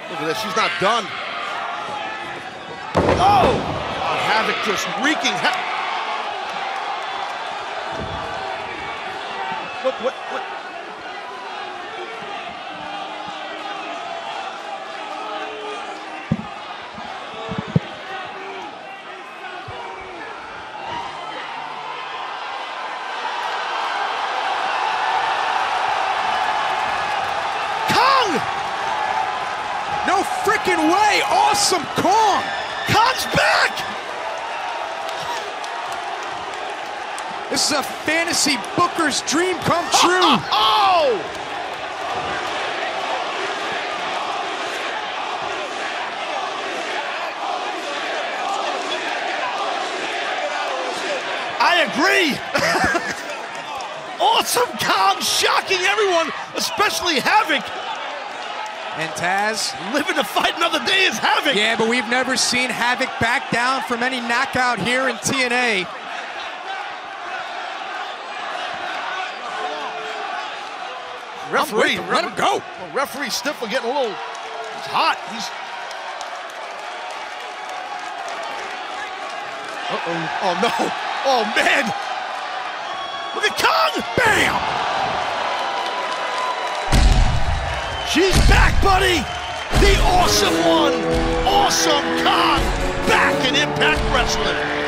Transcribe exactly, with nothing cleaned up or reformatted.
Look at this, she's not done. Oh! Oh, Havoc just wreaking havoc. What, what, what? No freaking way! Awesome Kong! Kong's back! This is a fantasy booker's dream come true! Oh! I agree! Awesome Kong shocking everyone, especially Havoc. And Taz living to fight another day is Havoc. Yeah, but we've never seen Havoc back down from any knockout here in T N A. Referee, let him go. Well, referee Stifler getting a little, he's hot. He's. Uh-oh. Oh, no. Oh, man. Look at Kong. Bam. She's back, buddy! The awesome one! Awesome Kong! Back in Impact Wrestling!